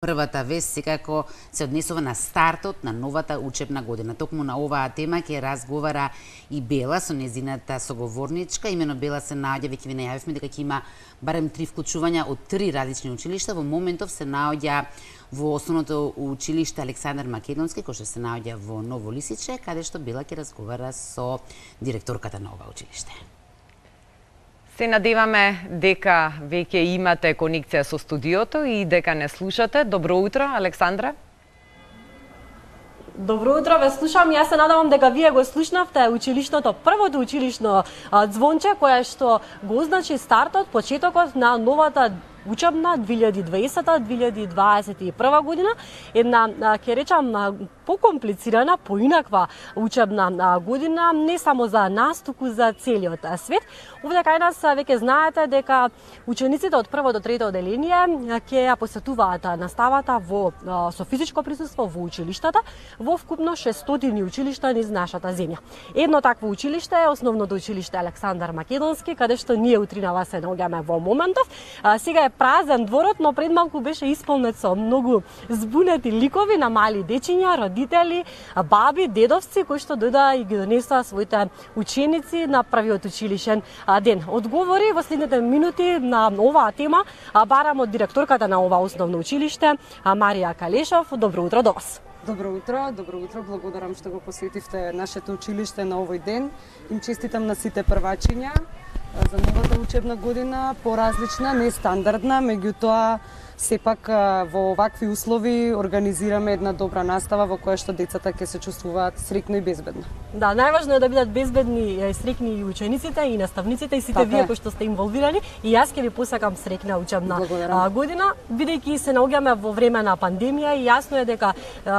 првата вест секако се однесува на стартот на новата учебна година. Токму на оваа тема ќе разговара и Бела со нејзината соговорничка. Имено Бела се наоѓа, веќе ви најавивме дека ќе има барем 3 вклучувања од 3 различни училишта. Во моментов се наоѓа во основното училиште Александар Македонски, кој што се наоѓа во Ново Лисиче, каде што Бела ќе разговара со директорката на ова училиште. Се надеваме дека веќе имате конекција со студиото и дека не слушате. Добро утро, Александра. Добро утро, ве слушам. Јас се надевам дека вие го слушнавте училишното, првото училишно звонче кое што го означи стартот, почетокот на новата учебна 2020-2021 година, една, ќе речам, покомплицирана, поинаква учебна година, не само за нас, туку за целиот свет. Овде кај нас веќе знаете дека учениците од прво до трето оделение ќе ја посетуваат наставата со физичко присуство во училиштата, во вкупно 600 училишта низ нашата земја. Едно такво училиште е основното училиште Александар Македонски, каде што ние утринава се наоѓаме во моментов. Сега е празен дворот, но пред малку беше исполнет со многу збунети ликови на мали дечиња, родители, баби, дедовци кои што дојдоа и ги донесоа своите ученици на првиот училишен ден. Одговори во следните минути на оваа тема барам од директорката на ова основно училиште, Марија Калешов. Добро утро до вас. Добро утро, благодарам што го посетивте нашето училиште на овој ден. Им честитам на сите првачиња за новата учебна година, поразлична, нестандардна, меѓутоа сепак во овакви услови организираме една добра настава во која што децата ќе се чувствуваат среќно и безбедно. Да, најважно е да бидат безбедни и среќни и учениците и наставниците и сите вие кои што сте инволвирани, и јас ќе ви посакам среќна учебна година, бидејќи се наоѓаме во време на пандемија и јасно е дека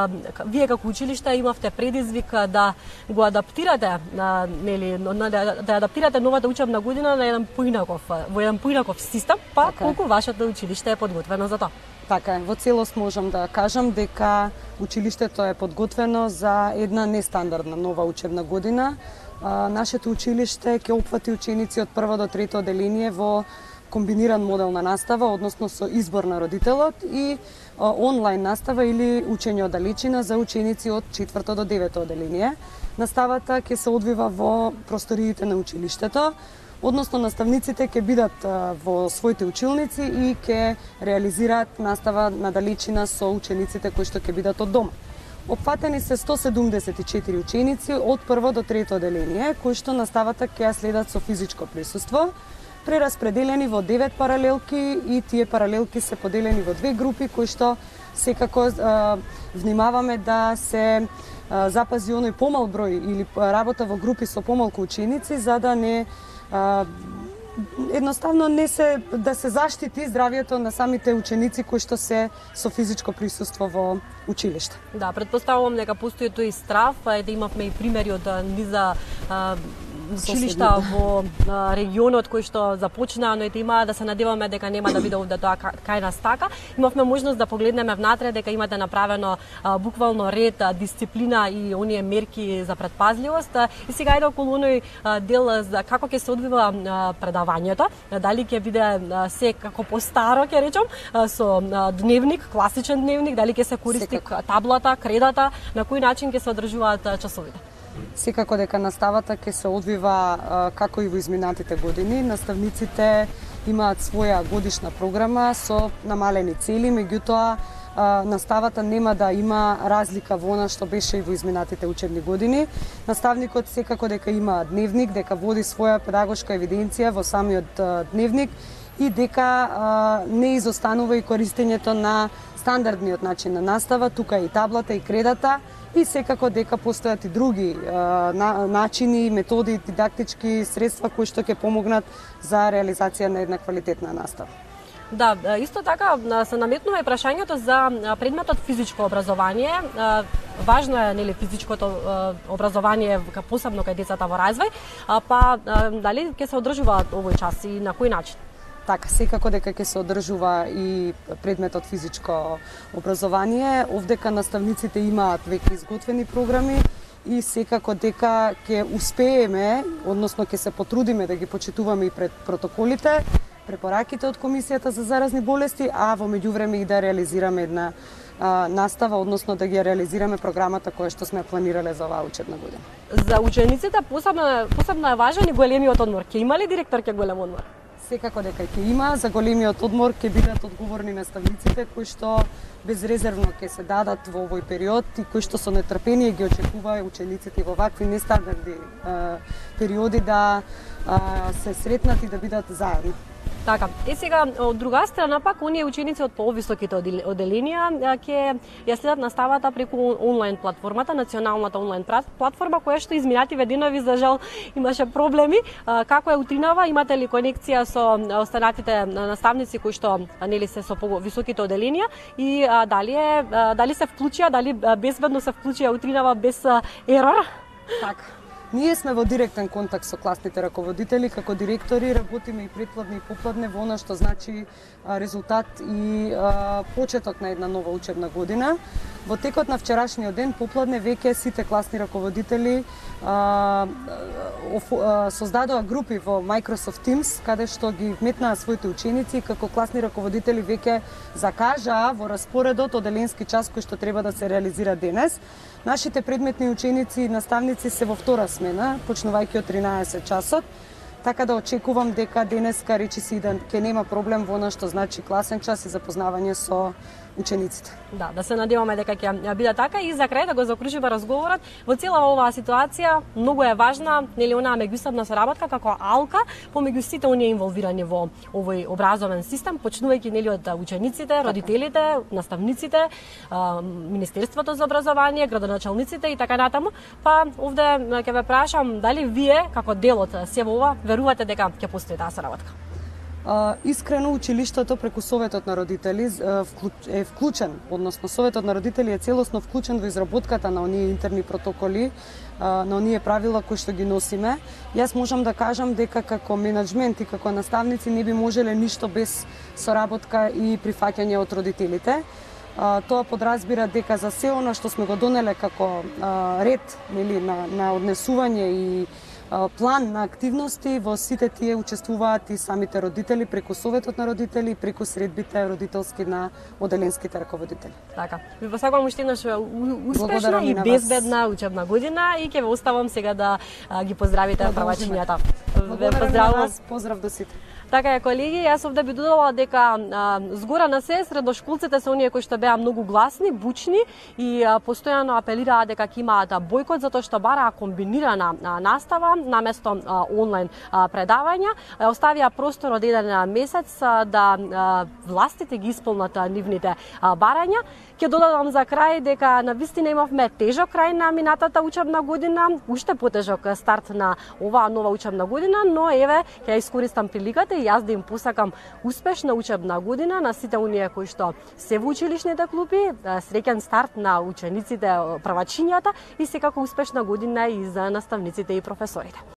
вие како училиште имавте предизвик да го адаптирате, нели, да адаптирате новата учебна година на еден поинаков систем, па колку вашето училиште е подготвено за тоа. Така е, во целост можам да кажам дека училиштето е подготвено за една нестандардна нова учебна година. Нашето училиште ќе опфати ученици од прво до трето оделение во комбиниран модел на настава, односно со избор на родителот и онлайн настава или учење од далечина за ученици од четврто до девето оделение. Наставата ќе се одвива во просториите на училиштето, односно наставниците ќе бидат во своите училници и ќе реализираат настава на далечина со учениците кои што ќе бидат од дома. Опфатени се 174 ученици од прво до трето оделение, кои што наставата ќе ја следат со физичко присуство, прераспределени во 9 паралелки, и тие паралелки се поделени во 2 групи кои што секако внимаваме да се запази оној помал број или работа во групи со помалку ученици, за да не едноставно да се заштити здравјето на самите ученици кои што се со физичко присуство во училиште. Да, претпоставувам дека постои тој страв, да имавме и примери од низа училишта во регионот кои што започнаа, но има да се надеваме дека нема да биде овде тоа кај нас така. Имавме можност да погледнеме внатре дека имате направено буквално ред, дисциплина и оние мерки за предпазливост. И сега иде околу оној дел за како ќе се одвива предавањето, дали ќе биде се како постаро, ќе речам, со дневник, класичен дневник, дали ќе се користи таблата, кредата, на кој начин ќе се одржуваат часовите. Секако дека наставата ќе се одвива како и во изминатите години. Наставниците имаат своја годишна програма со намалени цели, меѓутоа наставата нема да има разлика во она што беше и во изминатите учебни години. Наставникот секако дека има дневник, дека води своја педагошка евиденција во самиот дневник и дека не изостанува и користењето на стандардниот начин на настава, тука и таблата и кредата, и секако дека постојат и други начини, методи, дидактички средства кои што ќе помогнат за реализација на една квалитетна настава. Да, исто така се наметнува и прашањето за предметот физичко образование. Важно е, нели, физичкото образование посебно кај децата во развој, па дали ќе се одржува овој час и на кој начин? Така, секако дека ќе се одржува и предметот физичко образование. Овдека наставниците имаат веќе изготвени програми и секако дека ќе успееме, односно ќе се потрудиме да ги почитуваме и пред протоколите, препораките од Комисијата за заразни болести, а во меѓувреме и да реализираме една настава, односно да ги реализираме програмата која што сме планирале за оваа учебна година. За учениците посебно е важен и големиот одмор. Ќе има ли директор ке голем одмор? Секако дека ќе има. За големиот одмор ќе бидат одговорни наставниците кои што безрезервно ќе се дадат во овој период и кои што со нетрпение ги очекува учениците во вакви нестандардни периоди да се сретнат и да бидат заедно. Така, сега од друга страна пак оние ученици од повисоките оделенија ќе ја следат наставата преку онлайн платформата, националната онлайн платформа која што изминативе денови за жал имаше проблеми. Како е утринава? Имате ли конекција со останатите наставници кои што нели се со повисоките оделенија и дали се вклучија, дали безбедно се вклучија утринава без ерор? Така. Ние сме во директен контакт со класните раководители, како директори работиме и предпладне и попладне во она што значи резултат и почеток на една нова учебна година. Во текот на вчерашниот ден попладне веќе сите класни раководители создадоа групи во Microsoft Teams каде што ги вметнаа своите ученици како класни раководители веќе закажаа во распоредот оделенски час кој што треба да се реализира денес. Нашите предметни ученици и наставници се во втора смена, почнувајќи од 13 часот, така да очекувам дека денеска речиси и да ќе нема проблем во она што значи класен час и запознавање со учениците. Да се надеваме дека ќе биде така и за крај да го закружиме разговорот. Во цела оваа ситуација многу е важна, нели онаа меѓусебна соработка како алка помеѓу сите оние инволвирани во овој образовен систем, почнувајќи нели од учениците, родителите, наставниците, Министерството за образование, градоначалниците и така натаму. Па овде ќе ве прашам дали вие како дел од сево ова верувате дека ќе постои таа соработка? Искрено училиштето преку Советот на родители е вклучен, односно Советот на родители е целосно вклучен во изработката на оние интерни протоколи, на оние правила кои што ги носиме. Јас можам да кажам дека како менеджмент и како наставници не би можеле ништо без соработка и прифаќање од родителите. Тоа подразбира дека за се она што сме го донеле како ред, нели, на однесување и план на активности, во сите тие учествуваат и самите родители преку Советот на родители и преку средбите родителски на оделенските раководители. Така. Ви посакувам уште еднаш успешна и безбедна учебна година и ќе ве оставам сега да ги поздравите првачињата. Ве поздравувам. Поздрав до сите. Така е, колеги, јас овде би додала дека згора на се средошколците се оние кои што беа многу гласни, бучни и постојано апелираа дека ќе имаат бојкот затоа што бараа комбинирана настава наместо онлайн предавања. Оставија простор од еден месец да властите ги исполнат нивните барања. Ќе додадам за крај дека навистина имавме тежок крај на минатата учебна година, уште потежок старт на оваа нова учебна година, но еве ќе искористам приликата и јас да им посакам успешна учебна година на сите оние кои што се во училишните клупи, среќен старт на учениците, првачињата и секако успешна година и за наставниците и професорите.